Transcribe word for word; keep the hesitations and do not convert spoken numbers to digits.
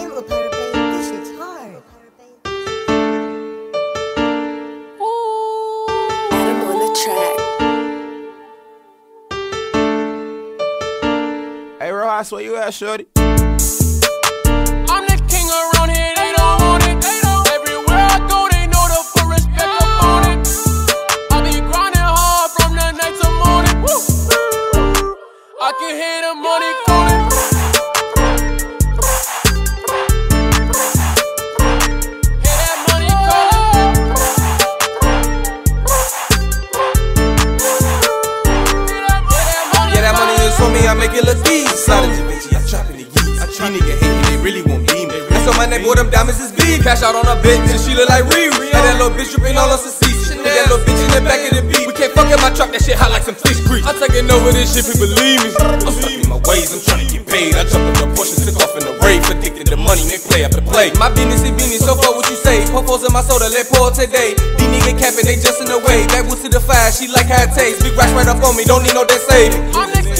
game, little pirate babe. This shit's hard. Adam on the track. Hey, Rojas, where you at, shorty? I'm the king around here, they don't want it. They don't. Everywhere I go, they know to put respect up on it. I be grinding hard from the night to morning. Woo. I can hear the money calling. Hear that money calling. Yeah, that money is for me, I make it look easy. Slide in Da Vinci, I trap in the Yeezys. I treat nigga hate me, they really won't be me. That's on my neck, boy, them diamonds is beef. Cash out on a bitch, and she look like Riri. Had that little bitch dripping all on some seats. Put that little bitch in the back of the beat. We can't fuck in my truck, that shit hot like some fish grease. I'm taking over this shit, people believe me. I'm stuck in my ways, I'm trying to get paid. I jumped in the Porsche, took off in the rave. Addicted to money, they play after play. My business is business, so far what you say. Popos in my soda, let pour today. These niggas capping, they just in the way. That was to the fire, she like how it tastes. Big racks right up on me, don't need no dead save. I'm the